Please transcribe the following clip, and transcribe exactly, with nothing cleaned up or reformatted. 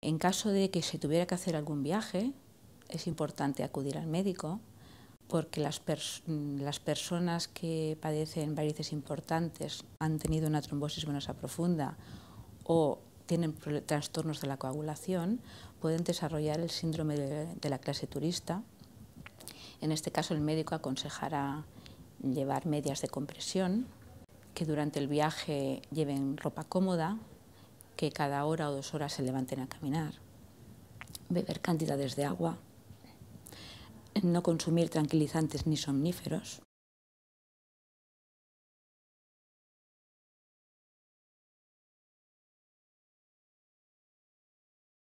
En caso de que se tuviera que hacer algún viaje, es importante acudir al médico, porque las, pers las personas que padecen varices importantes han tenido una trombosis venosa profunda o tienen trastornos de la coagulación, pueden desarrollar el síndrome de, de la clase turista. En este caso, el médico aconsejará llevar medias de compresión, que durante el viaje lleven ropa cómoda, que cada hora o dos horas se levanten a caminar, beber cantidades de agua, no consumir tranquilizantes ni somníferos,